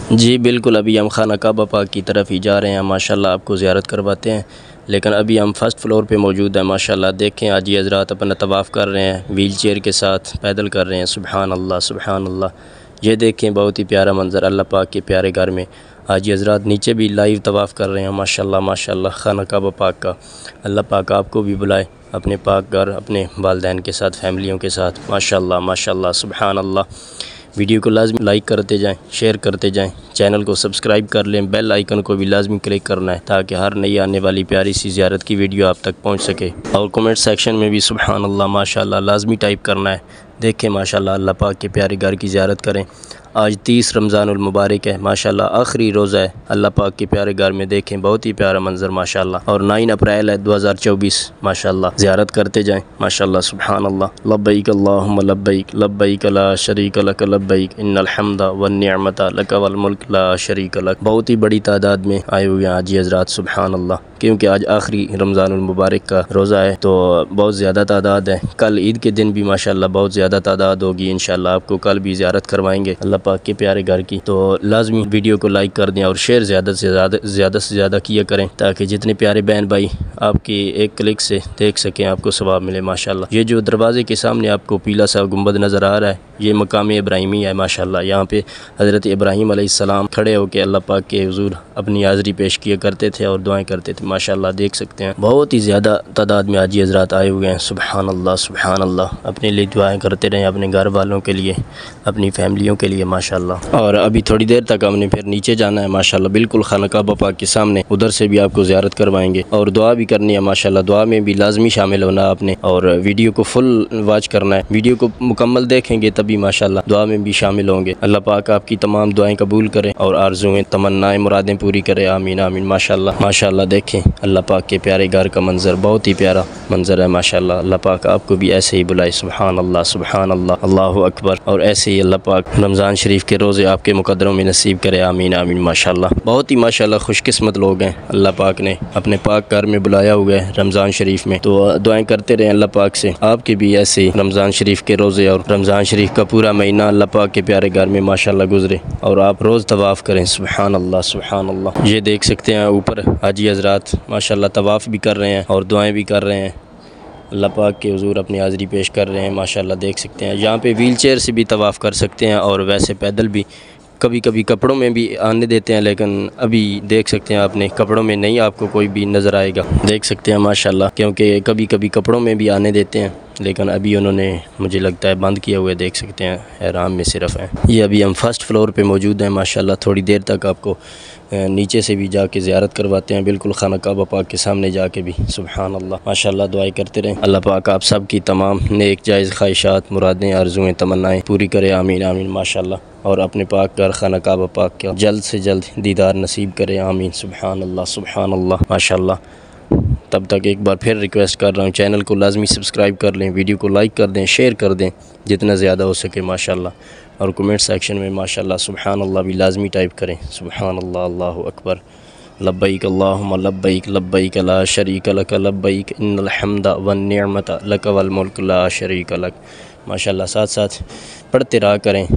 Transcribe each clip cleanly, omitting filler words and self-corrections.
जी बिल्कुल, अभी हम खाना काबा पाक की तरफ ही जा रहे हैं। माशाल्लाह आपको ज़ियारत करवाते हैं, लेकिन अभी हम फ़र्स्ट फ्लोर पे मौजूद हैं। माशाल्लाह देखें, आज ये हज़रात अपना तवाफ़ कर रहे हैं, व्हील चेयर के साथ पैदल कर रहे हैं। सुबहान अल्लाह सुबहान अल्लाह। ये देखें, बहुत ही प्यारा मंज़र अल्लाह पाक के प्यारे घर में। आज ये हज़रात नीचे भी लाइव तवाफ़ कर रहे हैं। माशाल्लाह माशाल्लाह खाना काबा पाक का। अल्लाह पाक आपको भी बुलाए अपने पाक घर, अपने वालिदैन के साथ, फैमिलियों के साथ। माशाल्लाह माशाल्लाह सुबहान अल्लाह। वीडियो को लाजमी लाइक करते जाएं, शेयर करते जाएं, चैनल को सब्सक्राइब कर लें, बेल आइकन को भी लाजमी क्लिक करना है ताकि हर नई आने वाली प्यारी सी ज़ियारत की वीडियो आप तक पहुंच सके। और कमेंट सेक्शन में भी सुबहान अल्लाह माशाल्लाह लाजमी टाइप करना है। देखें माशाल्लाह अल्लाह पाक के प्यारे घर की ज़ियारत करें। आज 30 रमज़ानुल मुबारक है। माशाल्लाह आखिरी रोज़ा है अल्लाह पाक के प्यारे घर में। देखें बहुत ही प्यारा मंज़र माशाल्लाह। और 9 अप्रैल है 2024। माशाल्लाह ज़ियारत करते जाएं माशाल्लाह सुबहान अल्लाह। लब्बैक अल्लाहुम्मा लब्बैक लब्बैक ला शरीक लक लब्बैक इन्नल हम्दा वन निअमता लक वल मुल्क ला शरीक लक। बहुत ही बड़ी तादाद में आए हुए हैं आज ये हज़रात सुबहान अल्लाह, क्योंकि आज आखिरी रमज़ानुल मुबारक का रोज़ा है तो बहुत ज़्यादा तादाद है। कल ईद के दिन भी माशाल्लाह बहुत ज़्यादा तादाद होगी। इंशाल्लाह आपको कल भी ज़ियारत करवाएंगे अल्लाह पाक के प्यारे घर की। तो लाजमी वीडियो को लाइक कर दें और शेयर ज़्यादा से ज़्यादा किया करें ताकि जितने प्यारे बहन भाई आपकी एक क्लिक से देख सकें, आपको सवाब मिले माशाल्लाह। ये जो दरवाज़े के सामने आपको पीला सा गुंबद नज़र आ रहा है, ये मकाम इब्राहिमी है माशाल्लाह। यहाँ पे हज़रत इब्राहीम अलैहिस्सलाम खड़े होकर अल्लाह पाक के हुज़ूर अपनी हाज़री पेश किया करते थे और दुआएं करते थे माशाल्लाह। देख सकते हैं बहुत ही ज़्यादा तादाद में आज ये हज़रात आए हुए हैं। सुबहान अल्लाह सुबहान अल्लाह। अपने लिए दुआएं करते रहें, अपने घर वालों के लिए, अपनी फैमिलियों के लिए माशाल्लाह। और अभी थोड़ी देर तक हमने फिर नीचे जाना है माशाल्लाह, बिल्कुल खाना काबा पाक के सामने। उधर से भी आपको ज़ियारत करवाएंगे और दुआ भी करनी है माशाल्लाह। दुआ में भी लाजमी शामिल होना आपने और वीडियो को फुल वॉच करना है। वीडियो को मुकम्मल देखेंगे तभी माशाल्लाह दुआ में भी शामिल होंगे। अल्लाह पाक आपकी तमाम दुआएं कबूल करें और आरज़ुएं तमन्नाएं मुरादें पूरी करे। आमीन आमीन माशाल्लाह माशाल्लाह। देखें अल्लाह पाक के प्यारे घर का मंज़र, बहुत ही प्यारा मंज़र है माशाल्लाह। अल्लाह पाक आपको भी ऐसे ही बुलाए। सुबहान अल्लाह सुबहान अल्लाह अल्लाहु अकबर। और ऐसे ही अल्लाह पाक रमज़ान शरीफ के रोज़े आपके मुक़द्दरों में नसीब करे। आमीन आमीन माशाल्लाह। बहुत ही माशाल्लाह खुशकिस्मत लोग हैं अल्लाह पाक ने अपने पाक घर में बुलाया हुआ है रमज़ान शरीफ में। तो दुआएं करते रहें अल्लाह पाक से आपके भी ऐसे ही रमज़ान शरीफ के रोज़े और रमज़ान शरीफ का पूरा महीना अल्लाह पाक के प्यारे घर में माशाल्लाह गुजरे और आप रोज़ तवाफ़ करें। सुबहान अल्लाह सुबहान अल्लाह। ये देख सकते हैं ऊपर हाजी हज़रात माशाल्लाह तवाफ़ भी कर रहे हैं और दुआएं भी कर रहे हैं। अल्लाह पाक के हुज़ूर अपनी हाज़री पेश कर रहे हैं माशाल्लाह। देख सकते हैं यहाँ पे व्हील चेयर से भी तवाफ़ कर सकते हैं और वैसे पैदल भी, कभी कभी कपड़ों में भी आने देते हैं, लेकिन अभी देख सकते हैं आपने कपड़ों में नहीं आपको कोई भी नज़र आएगा। देख सकते हैं माशाल्लाह, क्योंकि कभी कभी कपड़ों में भी आने देते हैं लेकिन अभी उन्होंने मुझे लगता है बंद किया हुआ है। देख सकते हैं एहराम में सिर्फ है। ये अभी हम फर्स्ट फ्लोर पे मौजूद हैं माशाल्लाह। थोड़ी देर तक आपको नीचे से भी जाके ज़ियारत करवाते हैं, बिल्कुल खाना काबा पाक के सामने जाके भी। सुबहान अल्लाह माशाल्लाह। दुआएं करते रहें अल्लाह पाक आप सब की तमाम नेक जायज़ ख्वाहिशात मुरादें आरज़ुएं तमन्नाएं पूरी करे। आमीन आमीन माशाल्लाह। और अपने पाक घर खाना काबा पाक का जल्द से जल्द दीदार नसीब करे। आमीन सुबहान अल्लाह सुबहान अल्लाह माशाल्लाह। तब तक एक बार फिर रिक्वेस्ट कर रहा हूँ, चैनल को लाजमी सब्सक्राइब कर लें, वीडियो को लाइक कर दें, शेयर कर दें जितना ज़्यादा हो सके माशाल्लाह। और कमेंट सेक्शन में माशाल्लाह सुबहान अल्लाह भी लाजमी टाइप करें। सुबहान अल्लाह अल्लाहु अकबर। लब्बैक अल्लाहुम्मा लब्बैक लब्बैक ला शरीक लक लब्बैक इन्नल हम्दा वन निअमता लक वल मुल्क ला शरीक लक। माशाल्लाह साथ साथ पढ़ते रहा करें,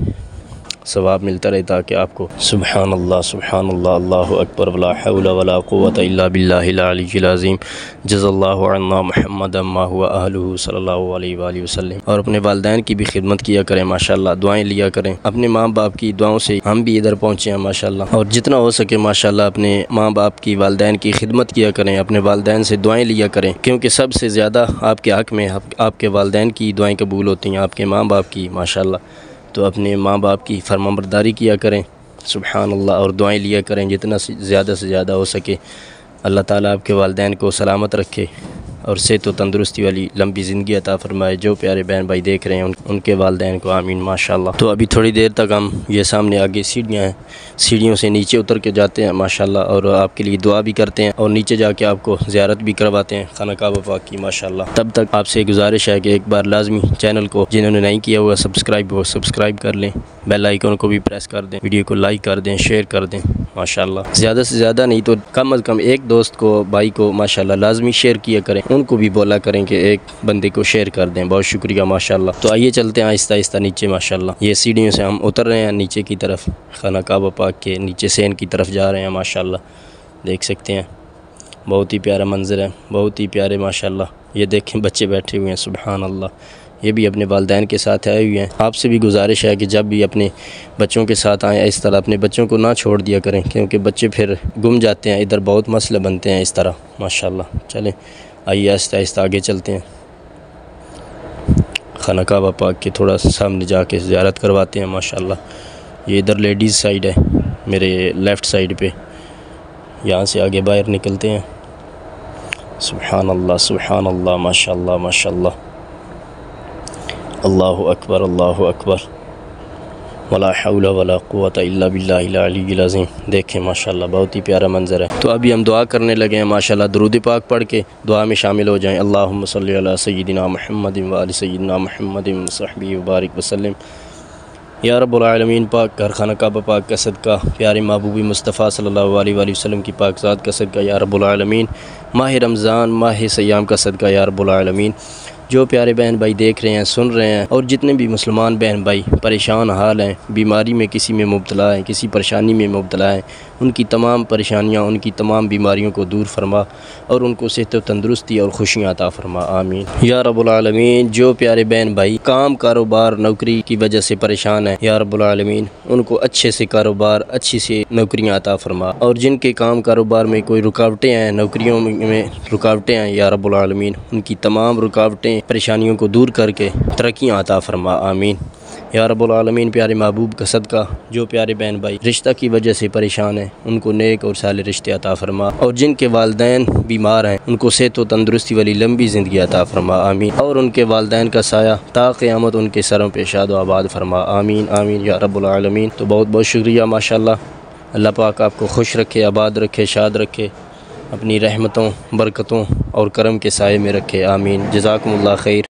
सवाब मिलता रहे ताकि आपको। सुबहान अल्लाह अल्लाहु अकबर वला हौला वला कुव्वता इल्ला बिल्लाहिल अलिय्यिल अज़ीम। जज़ल्लाहु अन्ना मुहम्मदन मा हुवा अहलुहु सल्लल्लाहु अलैहि वसल्लम। और अपने वालिदैन की भी खिदमत किया करें माशाल्लाह, दुआएं लिया करें। अपने माँ बाप की दुआओं से हम भी इधर पहुँचे हैं माशाल्लाह। और जितना हो सके माशाल्लाह अपने माँ बाप की, वालिदैन की खिदमत किया करें, अपने वालिदैन से दुआएं लिया करें, क्योंकि सबसे ज़्यादा आपके हक़ में आपके वालिदैन की दुआएं कबूल होती हैं, आपके माँ बाप की माशाल्लाह। तो अपने माँ बाप की फरमाबरदारी किया करें। सुबहान अल्लाह। और दुआएं लिया करें जितना ज़्यादा से ज़्यादा हो सके। अल्लाह ताला आपके वालिदैन को सलामत रखे और सेहत व तंदुरुस्ती वाली लंबी ज़िंदगी अता फरमाए। जो प्यारे बहन भाई देख रहे हैं उनके वालिदैन को आमीन माशाल्लाह। तो अभी थोड़ी देर तक हम ये सामने आगे सीढ़ियाँ हैं, सीढ़ियों से नीचे उतर के जाते हैं माशाल्लाह और आपके लिए दुआ भी करते हैं और नीचे जाके आपको ज़ियारत भी करवाते हैं खाना काबा पाक की माशाल्लाह। तब तक आपसे गुजारिश है कि एक बार लाजमी चैनल को जिन्होंने नहीं किया हुआ सब्सक्राइब कर लें, बेल आइकन को भी प्रेस कर दें, वीडियो को लाइक कर दें, शेयर कर दें माशाल्लाह। ज़्यादा से ज़्यादा नहीं तो कम अज़ कम एक दोस्त को, भाई को माशाल्लाह लाजमी शेयर किया करें, उनको भी बोला करें कि एक बंदे को शेयर कर दें। बहुत शुक्रिया माशाल्लाह। तो आइए चलते हैं आहिस्ता आहिस्ता नीचे माशाल्लाह। ये सीढ़ियों से हम उतर रहे हैं नीचे की तरफ, खाना काबा पाक के नीचे सेन की तरफ जा रहे हैं माशाल्लाह। देख सकते हैं बहुत ही प्यारा मंज़र है, बहुत ही प्यारे माशाल्लाह। ये देखें बच्चे बैठे हुए हैं, सुबहान अल्लाह। ये भी अपने वालिदैन के साथ आए हुए हैं। आपसे भी गुजारिश है कि जब भी अपने बच्चों के साथ आएँ इस तरह अपने बच्चों को ना छोड़ दिया करें, क्योंकि बच्चे फिर गुम जाते हैं, इधर बहुत मसले बनते हैं इस तरह माशाल्लाह। चलें आइए आहिस्ता आहिस्ता आगे चलते हैं। खाना काबा पाक के थोड़ा सामने जाके ज़ियारत करवाते हैं माशाल्लाह। ये इधर लेडीज़ साइड है मेरे लेफ़्ट साइड पे, यहाँ से आगे बाहर निकलते हैं। सुबहान अल्लाह माशाल्लाह माशाल्लाह। अल्लाहु अकबर अल्लाहु अकबर, वला हौला वला कुव्वता इल्ला बिल्लाहिल अलीय्यिल अज़ीम। देखें माशाल्लाह बहुत ही प्यारा मंज़र है। तो अभी हम दुआ करने लगे हैं माशाल्लाह। दुरूद पाक पढ़ के दुआ में शामिल हो जाएं। अल्लाहुम्मा सल्लि अला सय्यिदिना मुहम्मदिन व आलि सय्यिदिना मुहम्मदिन व सहबिहि व बारिक वसल्लम। या रब्बुल आलमीन, पाक घर खाना काबा पाक का सदका, प्यारे महबूबी मुस्तफ़ा सल्लल्लाहु अलैहि वसल्लम की पाक ज़ात का सदका या रब्बुल आलमीन, माह रमज़ान माह सयाम का सदका या रब्बुल आलमीन। जो प्यारे बहन भाई देख रहे हैं, सुन रहे हैं, और जितने भी मुसलमान बहन भाई परेशान हाल हैं, बीमारी में किसी में मुब्तला हैं, किसी परेशानी में मुब्तला हैं, उनकी तमाम परेशानियां, उनकी तमाम बीमारियों को दूर फरमा और उनको सेहत व तंदुरुस्ती और खुशियाँ अता फरमा, आमीन या रब्बुल आलमीन। जो प्यारे बहन भाई काम कारोबार नौकरी की वजह से परेशान हैं, या रब्बुल आलमीन उनको अच्छे से कारोबार, अच्छी से नौकरियाँ अता फरमा। और जिनके काम कारोबार में कोई रुकावटें हैं, नौकरियों में रुकावटें हैं, या रब्बुल आलमीन उनकी तमाम रुकावटें परेशानियों को दूर करके तरक्कियाँ अता फरमा, आमीन या रब्बुल आलमीन। प्यारे महबूब का सदका जो प्यारे बहन भाई रिश्ता की वजह से परेशान हैं, उनको नेक और साले रिश्ते अता फरमा। और जिनके वालिदैन बीमार हैं, उनको सेहत व तंदुरुस्ती वाली लंबी ज़िंदगी अता फरमा, आमीन। और उनके वालिदैन का साया ता क़यामत उनके सरों पे शाद व आबाद फरमा, आमीन आमीन या रब्बुल आलमीन। तो बहुत बहुत शुक्रिया माशाल्लाह। अल्लाह पाक आपको खुश रखे, आबाद रखे, शाद रखे, अपनी रहमतों, बरकतों और करम के साए में रखे, आमीन। जज़ाकुमुल्लाह खैर।